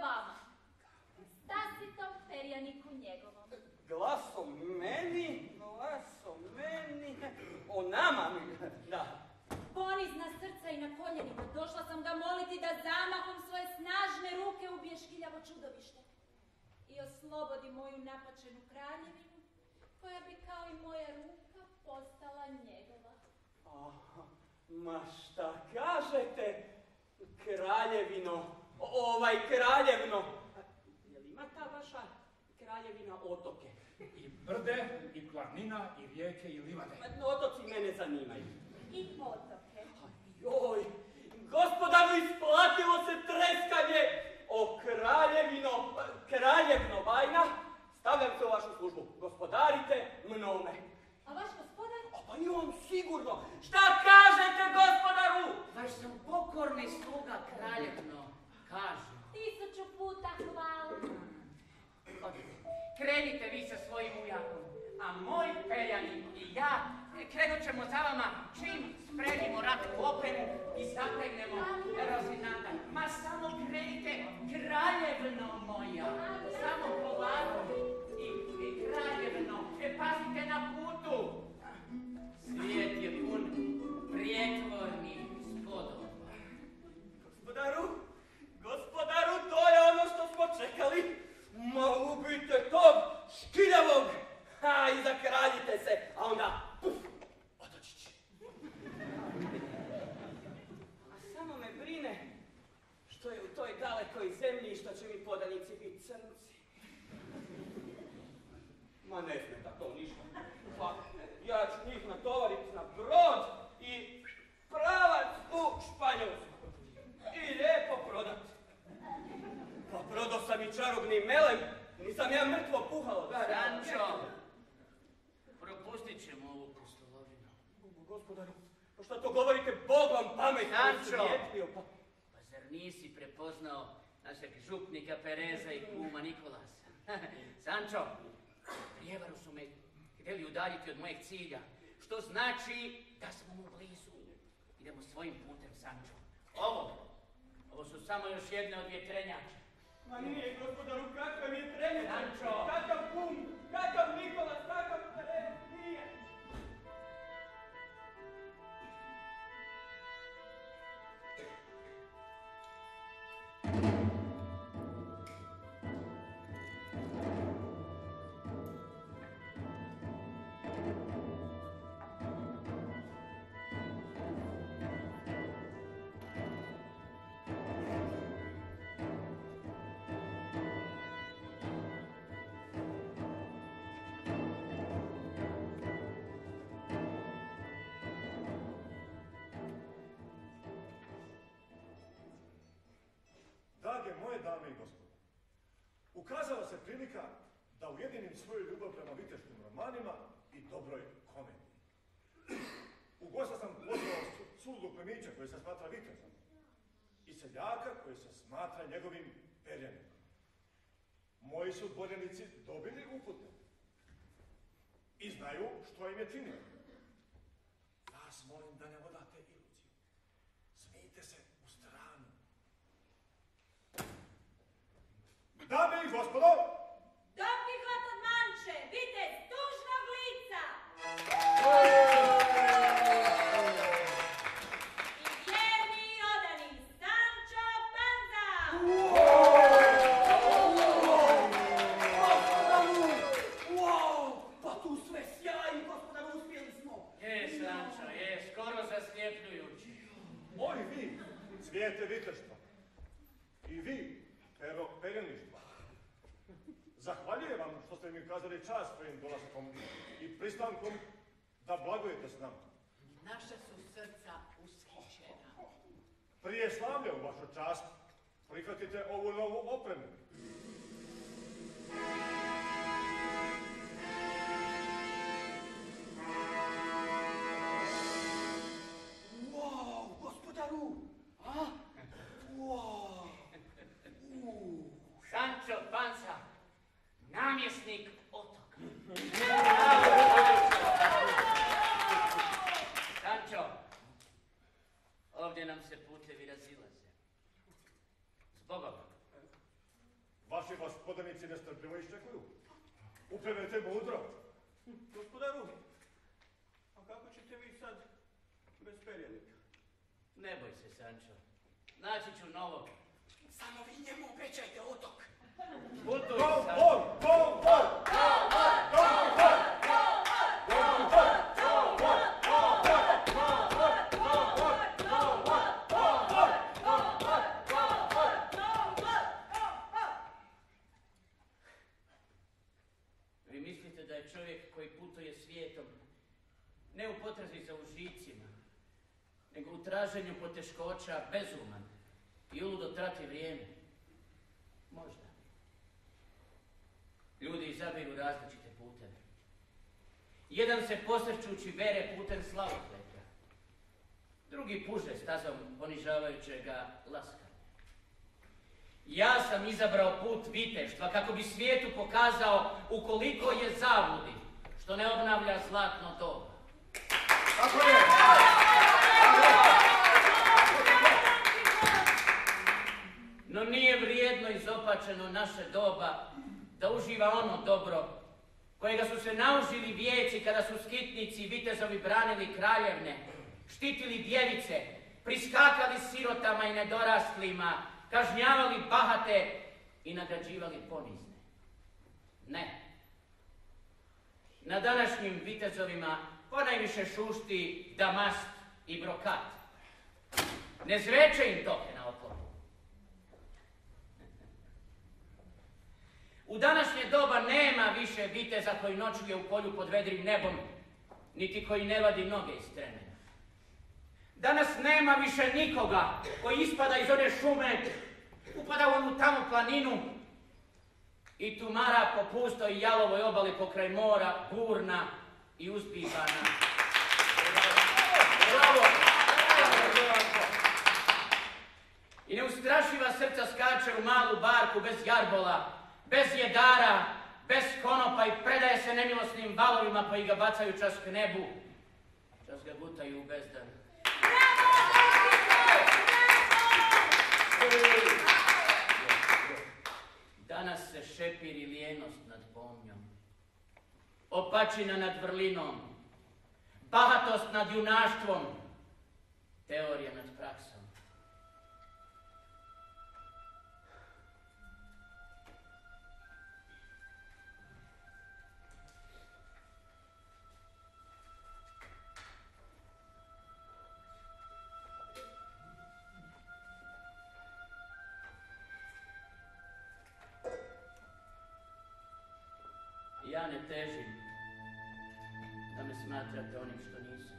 vama. Stasitom perjaniku njegovom. Glasom meni, o nama mi, da. Ponizna srca i na koljenima došla sam ga moliti da zamahom svoje snažne ruke ubije škiljavo čudovište i oslobodi moju napačenu kraljevinu, koja bi kao i moja ruka postala njegova. Ma šta kažete, kraljevino, je li ima ta vaša kraljevina otoke? I brde, i planina, i rijeke, i livade. Otoci mene zanimaju. I potoke. Joj, gospodaru, isplatilo se treskanje! O kraljevno bajna, stavljam se u vašu službu. Gospodarite mnome. A vaš gospodar? Pa i on sigurno. Šta kažete, gospodaru? Vaš sam pokorni sluga, kraljevno, kažu. 1000 puta hvala. Krenite vi sa svojim ujakom, a moj perjanik i ja krenut ćemo za vama čim spremimo ratnu opremu i zapregnemo rozinata. Ma samo krenite, kraljevno moja, samo polako i kraljevno, pazite na putu. Svijet je pun prijetvornih spodova. Gospodaru, to je ono što smo čekali. Ma ubijte tog škiljavog, i zakraljite se, a onda, puf, otočić. A samo me brine što je u toj dalekoj zemlji i što će mi podanici biti crnci. Ma ne smeta to ništa. Pa, ja ću njih natovariti na brod i pravac u Španjolsku. I lijepo prodat. Pa prodao sam i čarobni melem, nisam ja mrtvo puhalo. Sančo, propustit ćemo ovu pustolovinu. Gospodaru, pa šta to govorite, Bog vam pamet Sančo! pa. Pa zar nisi prepoznao našeg župnika Pereza i kuma Nikolasa? Sančo, prijevaru su me htjeli udaljiti od mojeg cilja, što znači da smo mu blizu. Idemo svojim putem, Sančo. Ovo su samo još jedne od vjetrenjača. Ma nije, gospodaru, kakav je trenjač, Sančo! kakav kum, kakav Nikolas, kakav Perez, nije. Drage moje dame i gospodo, ukazala se prilika da ujedinim svoju ljubav prema viteškim romanima i dobroj komediji. U gosta sam pozvao suludu plemića koji se smatra vitezom i seljaka koji se smatra njegovim perjanikom. Moji su dvorjanici dobili upute i znaju što im je činio. Vas molim da ne vodate iluziju. Smijte se u stranu. Dame i gospodo! Don Kihot od Manče, vitez tužnog lica! I vjerni i odani Sančo Panza! Pa tu sve sjaji, gospodaru, uspjeli smo. Sančo, skoro zaslijepljujući. Oj vi, cvijete viteštva. I vi, perjaništva. Zahvaljujem vam što ste mi kazali čast svojim dolaskom i pristankom da blagujete s nama. Naša su srca ushićena. Prije slavlja u vašu čast prihvatite ovu novu opremu. Wow, gospodaru! Wow! Sančo Panza, namjesnik otoka. Sančo, ovdje nam se putevi razilaze. Zbogom, radnici nestrpljivo iščekuju. Upevajte mudro. Gospodaru, a kako ćete vi sad bez perjanika? Ne boj se, Sančo. Naći ću novog. Samo vi njemu obećajte otok. Putuj, Go, Sančo. go, go, go! Vi mislite da je čovjek koji putuje svijetom ne u potrazi za užicima, nego u traženju poteškoća bezuman i uludo trati vrijeme? Možda. Ljudi izabiru različite puteve. Jedan se posrćući bere putem slavokleta, drugi puže stazom ponižavajućega laskanja. Ja sam izabrao put viteštva kako bi svijetu pokazao ukoliko je zabludi što ne obnavlja zlatno doba. Tako je! No nije vrijedno izopačeno naše doba da uživa ono dobro kojega su se naužili vijeci kada su skitnici i vitezovi branili kraljevne, štitili djevice, priskakali sirotama i nedorastlima, kažnjavali bahate i nagrađivali ponizne. Ne. Na današnjim vitezovima ponajviše šušti damast i brokat. Ne zveče im toke na oklopu. U današnje doba nema više viteza koji noćuje u polju pod vedrim nebom, niti koji ne vadi noge iz tremena. Danas nema više nikoga koji ispada iz one šume, upada u onu tamo planinu i tumara po pustoj i jalovoj obali pokraj mora, burna i uzbivana. Bravo! I neustrašiva srca skače u malu barku bez jarbola, bez jedara, bez konopa i predaje se nemilosnim valovima koji ga bacaju čas k nebu, čas ga gutaju u bezdan. Danas se šepiri lijenost nad pomnjom, opačina nad vrlinom, bahatost nad junaštvom, teorija nad praksom. Ja ne težim da me smatrate onim što nisam.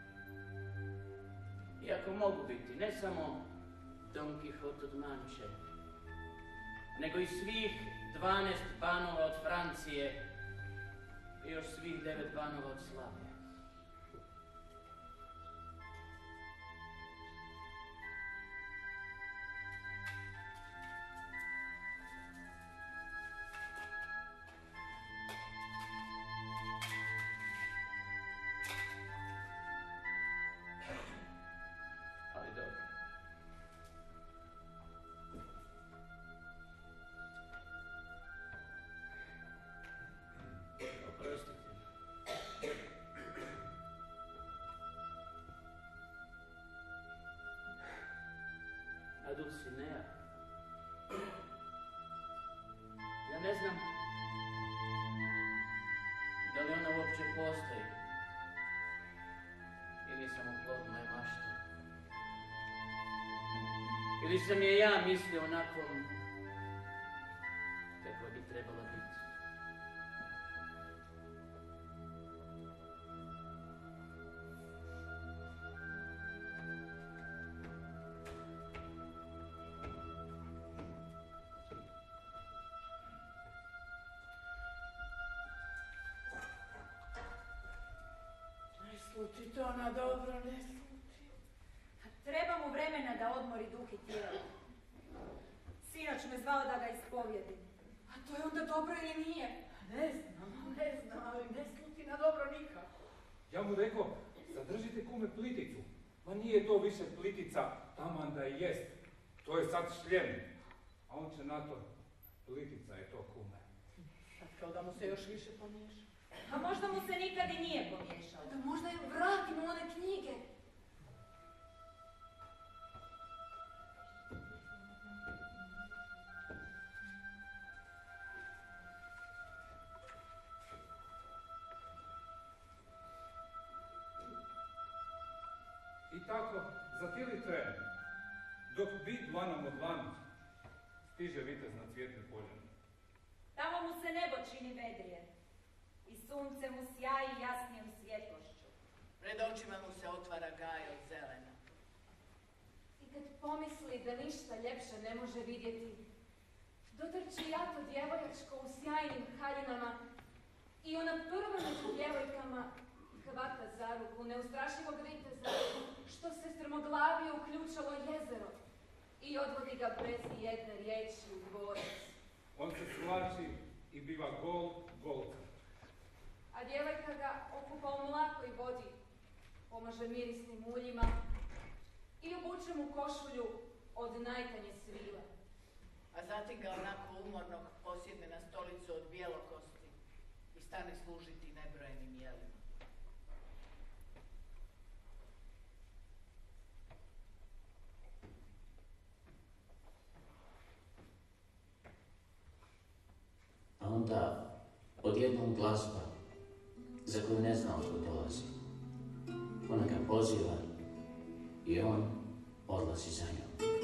Iako mogu biti ne samo Don Quixote od Manče, nego i svih 12 banova od Francije i još svih 9 banova od Slavije. Dulcinea. Ja ne znam da li ona uopće postoji ili sam u plod moje mašte. Ili sam je ja mislio onakvom kakva bi trebala biti. Sluti to na dobro, ne sluti. Treba mu vremena da odmori duh i tijelo. Sinoć me zvao da ga ispovjedim. A to je onda dobro ili nije? Ne znam, ali ne sluti na dobro nikako. Ja mu rekao, zadržite kume pliticu. Ma nije to više plitica, taman da i jest. To je sad šljem. A on će na to, plitica je to kume. Kao da mu se još više pomiješa. A možda mu se nikad i nije pomiješao. Da možda im vratimo one knjige. I tako, za cijeli tren, dok bit dlanom od dlanu, stiže vitez na cvjetne poljane. Tamo mu se nebo čini vedrije i sunce mu sjaji jasnijom svjetlošću. Pred očima mu se otvara gaj od zelena. I kad pomisli da ništa ljepše ne može vidjeti, dotrči jato djevojačko u sjajnim haljinama i ona prva među djevojkama hvata za ruku neustrašivog viteza, što se strmoglavio uključalo jezero i odvodi ga bez jedne riječi u dvorac. On se svlači i biva golca. A djevojka ga okupa u mlakoj vodi, pomaže mirisnim uljima i obuče mu košulju od najtanje svile. A zatim ga onako umornog posjedne na stolicu od bijelokosti i stane služiti nebrojenim jelima. A onda odjednom glazba, za koju ne zna otkud dolazi. Ona ga poziva i on odlazi za njom.